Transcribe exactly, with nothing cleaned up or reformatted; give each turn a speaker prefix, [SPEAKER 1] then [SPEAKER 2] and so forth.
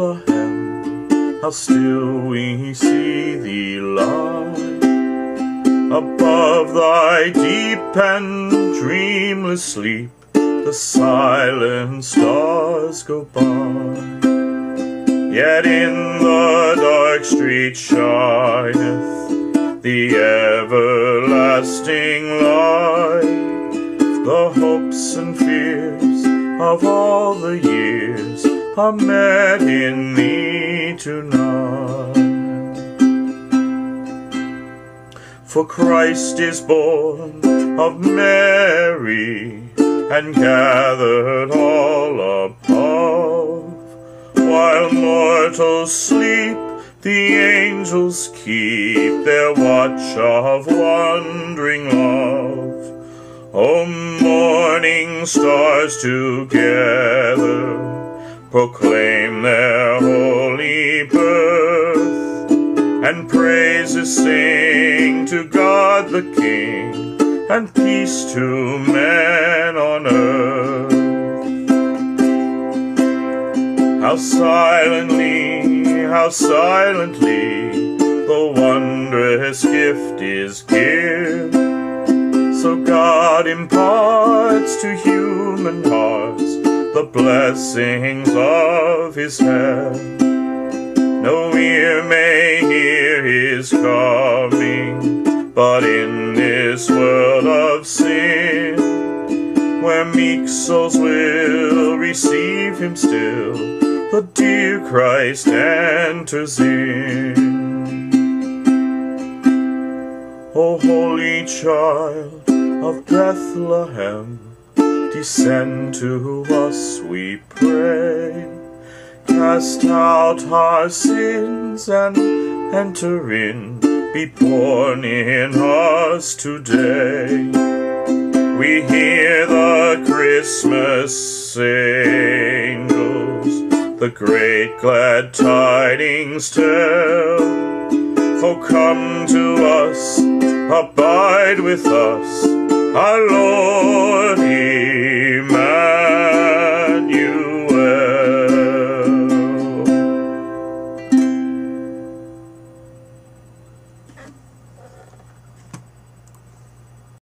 [SPEAKER 1] Bethlehem, how still we see thee lie above thy deep and dreamless sleep. The silent stars go by, yet in the dark street shineth the everlasting light. The hopes and fears of all the years are met in thee tonight. For Christ is born of Mary, and gathered all above. While mortals sleep, the angels keep their watch of wondering love. O morning stars together proclaim their holy birth, and praises sing to God the King, and peace to men on earth. How silently, how silently the wondrous gift is given. So God imparts to human hearts the blessings of his heaven. No ear may hear his coming, but in this world of sin, where meek souls will receive him still, the dear Christ enters in. O holy child of Bethlehem, descend to us, we pray. Cast out our sins and enter in. Be born in us today. We hear the Christmas angels the great glad tidings tell. Oh, come to us, abide with us, our Lord